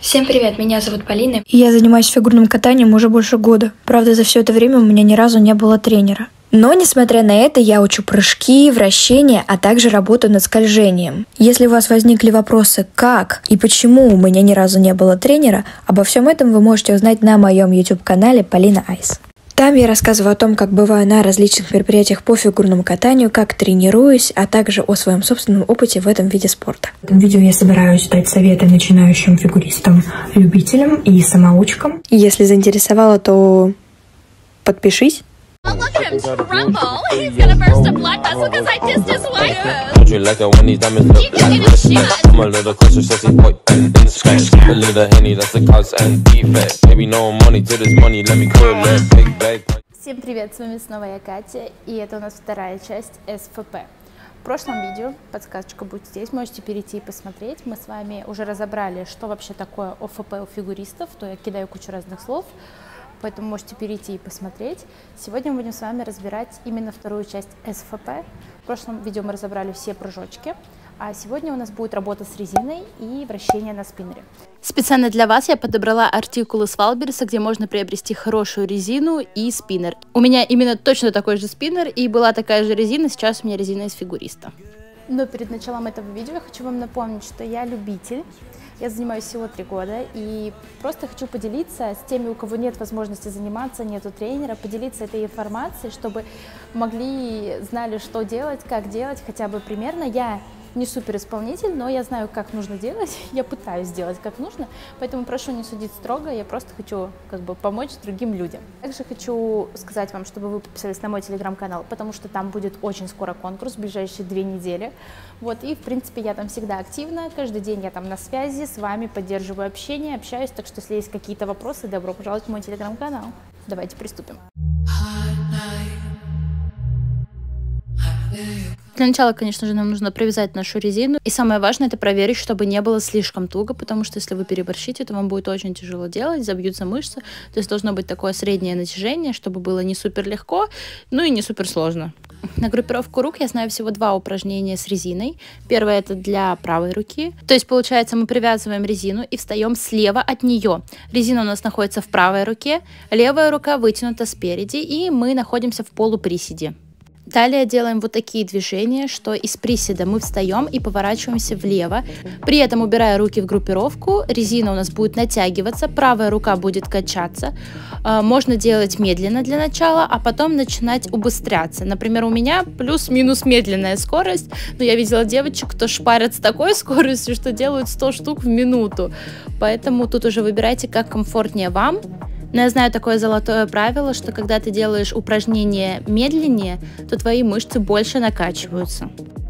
Всем привет, меня зовут Полина. И я занимаюсь фигурным катанием уже больше года. Правда, за все это время у меня ни разу не было тренера. Но, несмотря на это, я учу прыжки, вращения, а также работаю над скольжением. Если у вас возникли вопросы, как и почему у меня ни разу не было тренера, обо всем этом вы можете узнать на моем YouTube-канале Полина Айс. Там я рассказываю о том, как бываю на различных мероприятиях по фигурному катанию, как тренируюсь, а также о своем собственном опыте в этом виде спорта. В этом видео я собираюсь дать советы начинающим фигуристам, любителям и самоучкам. Если заинтересовало, то подпишись. Oh, look at him tremble. He's gonna burst a blood vessel because I dissed his wife. Don't you like it when these diamonds look I'm a little closer, sexy boy, and in the sky. A little Henny, that's the cause and defect. Baby, no money to this money, let me call that big bag. Всем привет, с вами снова я, Катя, и это у нас вторая часть СФП. В прошлом видео, подсказочка будет здесь, можете перейти и посмотреть. Мы с вами уже разобрали, что вообще такое ОФП у фигуристов, то я кидаю кучу разных слов. Поэтому можете перейти и посмотреть. Сегодня мы будем с вами разбирать именно вторую часть СФП. В прошлом видео мы разобрали все прыжочки, а сегодня у нас будет работа с резиной и вращение на спиннере. Специально для вас я подобрала артикулы с Валберса, где можно приобрести хорошую резину и спиннер. У меня именно точно такой же спиннер и была такая же резина, сейчас у меня резина из фигуриста. Но перед началом этого видео я хочу вам напомнить, что я любитель. Я занимаюсь всего 3 года и просто хочу поделиться с теми, у кого нет возможности заниматься, нету тренера, поделиться этой информацией, чтобы знали, что делать, как делать, хотя бы примерно. Я не супер исполнитель, но я знаю, как нужно делать, я пытаюсь сделать как нужно, поэтому прошу не судить строго, я просто хочу помочь другим людям. Также хочу сказать вам, чтобы вы подписались на мой телеграм-канал, потому что там будет очень скоро конкурс, в ближайшие 2 недели. Вот, и в принципе я там всегда активна, каждый день я там на связи, с вами поддерживаю общение, общаюсь, так что если есть какие-то вопросы, добро пожаловать в мой телеграм-канал. Давайте приступим. Для начала, конечно же, нам нужно провязать нашу резину. И самое важное — это проверить, чтобы не было слишком туго, потому что если вы переборщите, то вам будет очень тяжело делать, забьются мышцы. То есть должно быть такое среднее натяжение, чтобы было не супер легко, ну и не супер сложно. На группировку рук я знаю всего 2 упражнения с резиной. Первое — это для правой руки. То есть, получается, мы привязываем резину и встаем слева от нее. Резина у нас находится в правой руке, левая рука вытянута спереди, и мы находимся в полуприседе. Далее делаем вот такие движения, что из приседа мы встаем и поворачиваемся влево, при этом убирая руки в группировку, резина у нас будет натягиваться, правая рука будет качаться. Можно делать медленно для начала, а потом начинать убыстряться. Например, у меня плюс-минус медленная скорость, но я видела девочек, кто шпарят с такой скоростью, что делают 100 штук в минуту. Поэтому тут уже выбирайте, как комфортнее вам. Но я знаю такое золотое правило, что когда ты делаешь упражнение медленнее, то твои мышцы больше накачиваются.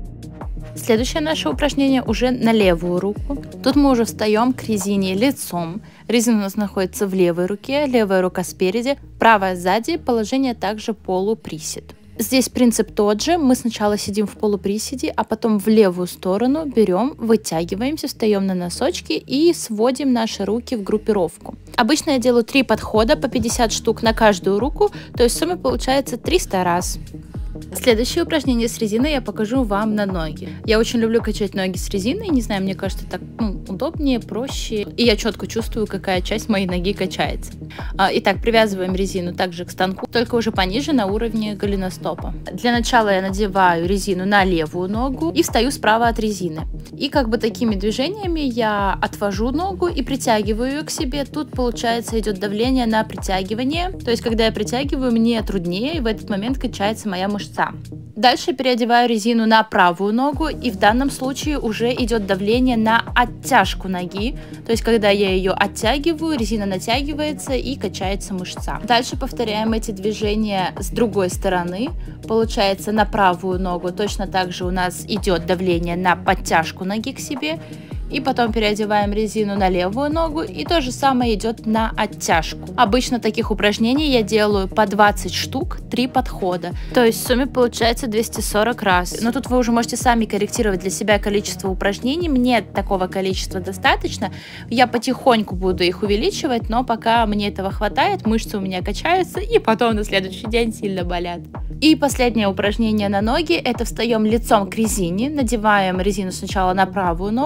Следующее наше упражнение уже на левую руку. Тут мы уже встаем к резине лицом. Резина у нас находится в левой руке, левая рука спереди, правая сзади, положение также полуприсед. Здесь принцип тот же, мы сначала сидим в полуприседе, а потом в левую сторону берем, вытягиваемся, встаем на носочки и сводим наши руки в группировку. Обычно я делаю 3 подхода по 50 штук на каждую руку, то есть в сумме получается 300 раз. Следующее упражнение с резиной я покажу вам на ноги. Я очень люблю качать ноги с резиной, не знаю, мне кажется, так удобнее, проще. И я четко чувствую, какая часть моей ноги качается. Итак, привязываем резину также к станку, только уже пониже на уровне голеностопа. Для начала я надеваю резину на левую ногу и встаю справа от резины. И такими движениями я отвожу ногу и притягиваю ее к себе. Тут, получается, идет давление на притягивание. То есть, когда я притягиваю, мне труднее, и в этот момент качается моя мышца. Дальше переодеваю резину на правую ногу, и в данном случае уже идет давление на оттяжку ноги. То есть, когда я ее оттягиваю, резина натягивается и качается мышца. Дальше повторяем эти движения с другой стороны. Получается, на правую ногу точно так же у нас идет давление на подтяжку ноги к себе. И потом переодеваем резину на левую ногу, и то же самое идет на оттяжку. Обычно таких упражнений я делаю по 20 штук, 3 подхода. То есть в сумме получается 240 раз. Но тут вы уже можете сами корректировать для себя количество упражнений. Мне такого количества достаточно. Я потихоньку буду их увеличивать, но пока мне этого хватает, мышцы у меня качаются, и потом на следующий день сильно болят. И последнее упражнение на ноги — это встаем лицом к резине, надеваем резину сначала на правую ногу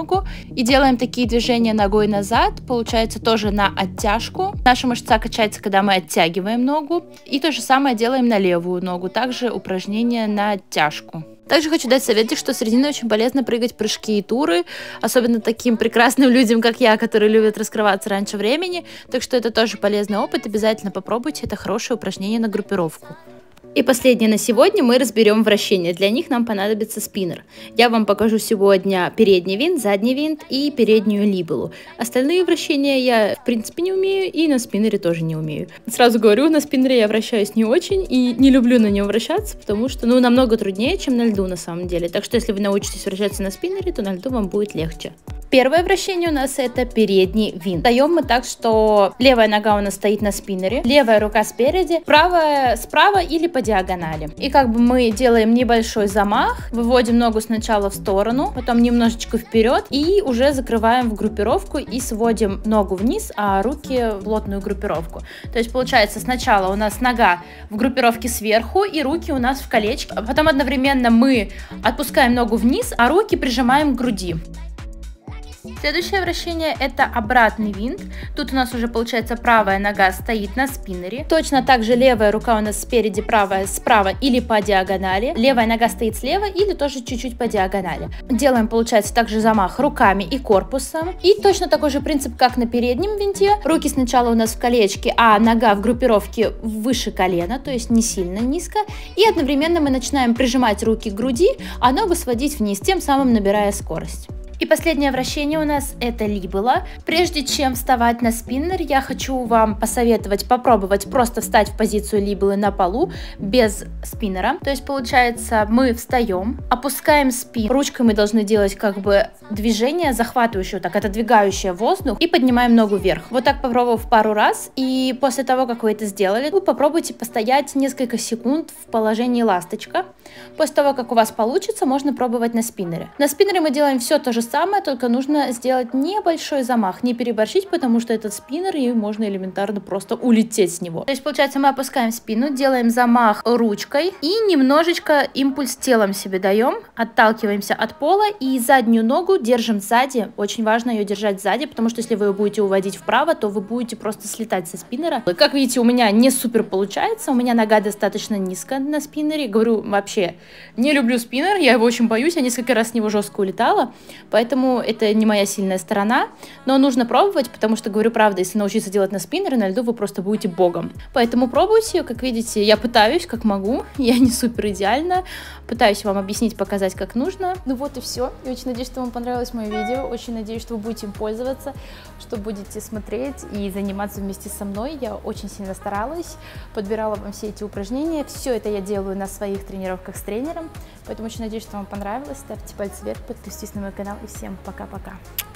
И делаем такие движения ногой назад, получается тоже на оттяжку. Наша мышца качается, когда мы оттягиваем ногу. И то же самое делаем на левую ногу, также упражнение на оттяжку. Также хочу дать советик, что с резиной очень полезно прыгать прыжки и туры, особенно таким прекрасным людям, как я, которые любят раскрываться раньше времени. Так что это тоже полезный опыт, обязательно попробуйте, это хорошее упражнение на группировку. И последнее на сегодня мы разберем вращения. Для них нам понадобится спиннер. Я вам покажу сегодня передний винт, задний винт и переднюю либелу. Остальные вращения я в принципе не умею и на спиннере тоже не умею. Сразу говорю, на спиннере я вращаюсь не очень и не люблю на нем вращаться, потому что намного труднее, чем на льду на самом деле. Так что если вы научитесь вращаться на спиннере, то на льду вам будет легче. Первое вращение у нас это передний винт. Встаем мы так, что левая нога у нас стоит на спиннере, левая рука спереди, правая справа или по диагонали. И как бы мы делаем небольшой замах, выводим ногу сначала в сторону, потом немножечко вперед и уже закрываем в группировку и сводим ногу вниз, а руки в плотную группировку. То есть получается сначала у нас нога в группировке сверху и руки у нас в колечке, а потом одновременно мы отпускаем ногу вниз, а руки прижимаем к груди. Следующее вращение это обратный винт. Тут у нас уже получается правая нога стоит на спиннере. Точно так же левая рука у нас спереди, правая справа или по диагонали. Левая нога стоит слева или тоже чуть-чуть по диагонали. Делаем получается также замах руками и корпусом. И точно такой же принцип, как на переднем винте. Руки сначала у нас в колечке, а нога в группировке выше колена, то есть не сильно низко. И одновременно мы начинаем прижимать руки к груди, а ногу сводить вниз, тем самым набирая скорость. И последнее вращение у нас это либела. Прежде чем вставать на спиннер, я хочу вам посоветовать попробовать просто встать в позицию либелы на полу без спиннера. То есть получается мы встаем, опускаем спину, ручкой мы должны делать как бы движение захватывающее, так отодвигающее воздух и поднимаем ногу вверх. Вот так попробовав пару раз, и после того, как вы это сделали, вы попробуйте постоять несколько секунд в положении ласточка. После того, как у вас получится, можно пробовать на спиннере. На спиннере мы делаем все то же самое, только нужно сделать небольшой замах, не переборщить, потому что этот спиннер, и можно элементарно просто улететь с него. То есть, получается, мы опускаем спину, делаем замах ручкой и немножечко импульс телом себе даем, отталкиваемся от пола и заднюю ногу держим сзади. Очень важно ее держать сзади, потому что если вы ее будете уводить вправо, то вы будете просто слетать со спиннера. Как видите, у меня не супер получается, у меня нога достаточно низко на спиннере. Говорю, вообще не люблю спиннер, я его очень боюсь, я несколько раз с него жестко улетала, поэтому это не моя сильная сторона, но нужно пробовать, потому что, говорю правда, если научиться делать на спиннере, на льду вы просто будете богом. Поэтому пробуйте, как видите, я пытаюсь, как могу, я не супер идеально, пытаюсь вам объяснить, показать, как нужно. Ну вот и все, я очень надеюсь, что вам понравилось мое видео, очень надеюсь, что вы будете им пользоваться, что будете смотреть и заниматься вместе со мной. Я очень сильно старалась, подбирала вам все эти упражнения, все это я делаю на своих тренировках с тренером, поэтому очень надеюсь, что вам понравилось, ставьте пальцы вверх, подписывайтесь на мой канал и всем пока-пока.